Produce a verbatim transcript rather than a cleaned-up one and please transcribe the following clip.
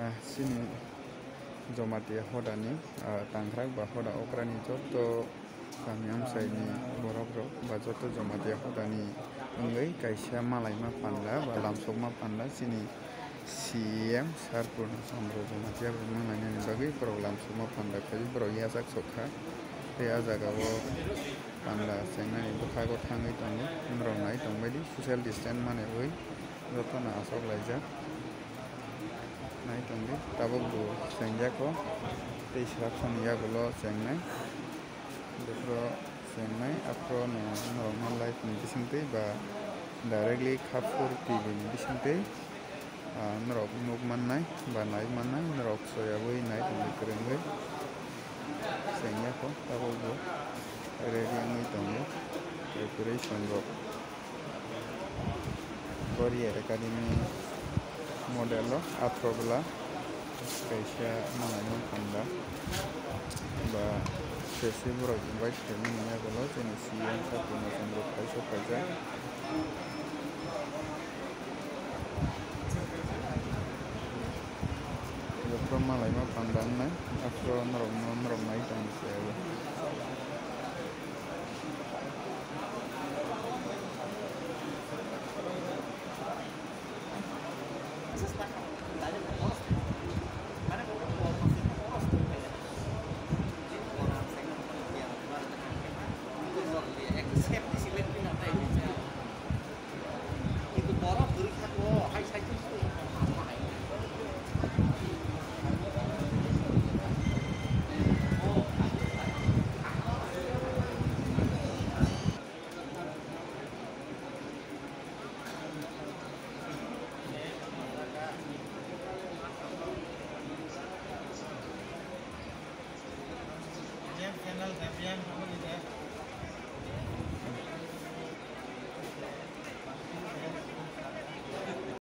sini Jomatia hodani tangkrak ba hoda okrani joto kami amsai ni borok rok ba joto Jomatia hodani ongoi kaisa malai ma panda ba lamsok ma panda sini C M Sarpurna Chandra Jomatia mangai ni bagi borok lamsok ma panda kai borok yasak sokha te a jaga o panda sengnai bokhago thangai tongo umrok nai tongbaidi social distance mane oi joto na asok laijak nai tongo tabok bo sengjako tei srapsani yagulo sengnai befro sengnai afro no normal life ni bisingtei ba directly khapur tv ni bisingtei norok nuk mannai ba nai mannai norok soyaboi nai tongo kwrwngoi sengjako tabok bo ready ongoi tongo preparation rok Korea Academy model lo atrobla kaisa malai panda ba sesi borok invite khaimani yagulo jeni C M Sarpurna Chandra kaisa kaisa Jepro malai ma panda nai afro norok norok nai tongo sayo channel